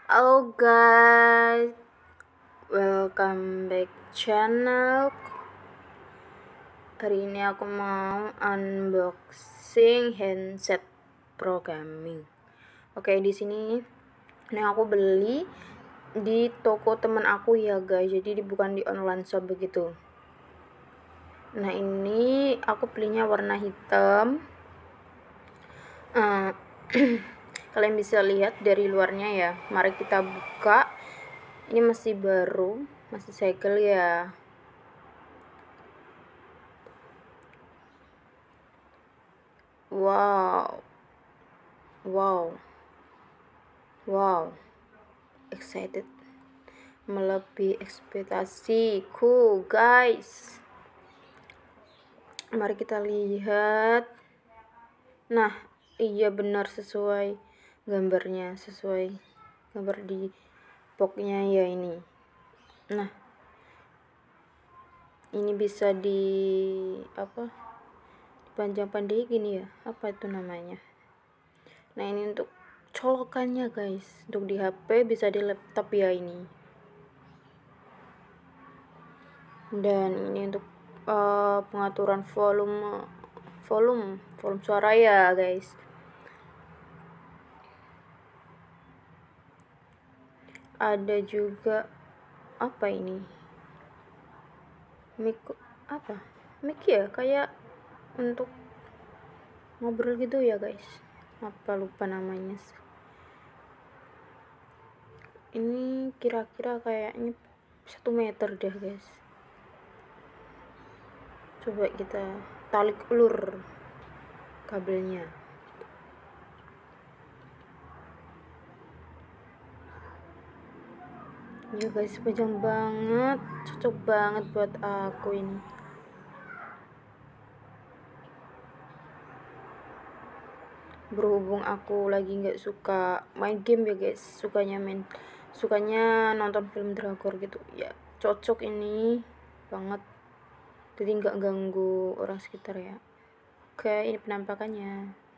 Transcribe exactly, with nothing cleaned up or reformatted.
Halo guys, welcome back channel. Hari ini aku mau unboxing handset pro gaming. Oke, di sini ini aku beli di toko teman aku ya guys. Jadi bukan di online shop begitu. Nah, ini aku belinya warna hitam. Uh, Kalian bisa lihat dari luarnya ya. Mari kita buka. Ini masih baru, masih segel ya. Wow. Wow. Wow. Excited. Melebihi ekspektasiku, guys. Mari kita lihat. Nah, iya benar sesuai gambarnya, sesuai gambar di boxnya ya ini. Nah, ini bisa di apa? Panjang-panjang gini ya. Apa itu namanya? Nah, ini untuk colokannya guys. Untuk di H P, bisa di laptop ya ini. Dan ini untuk uh, pengaturan volume volume volume suara ya guys. Ada juga apa ini, mic apa mic ya, kayak untuk ngobrol gitu ya guys, apa lupa namanya. Ini kira-kira kayaknya satu meter deh guys. Coba kita tarik ulur kabelnya. Ya guys, panjang banget, cocok banget buat aku ini. Berhubung aku lagi nggak suka main game ya guys, sukanya main sukanya nonton film drakor gitu ya, cocok ini banget, jadi nggak ganggu orang sekitar ya. Oke, ini penampakannya.